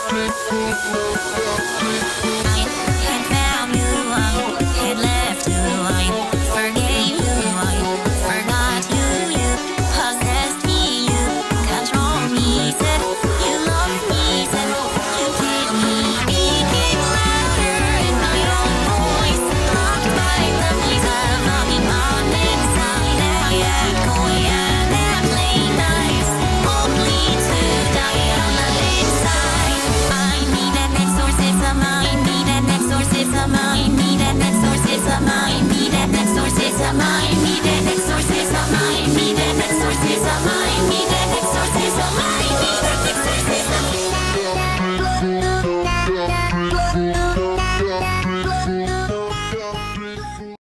had found you, I had left you, I forgave you, I forgot you, you possessed me, you control me, said you love me, said you take me, became louder in my own voice, blocked by memories of longing on inside, I had going and late nights, only to die on the inside. I need an exorcism, I need an exorcism, I need an exorcism, I need an exorcism,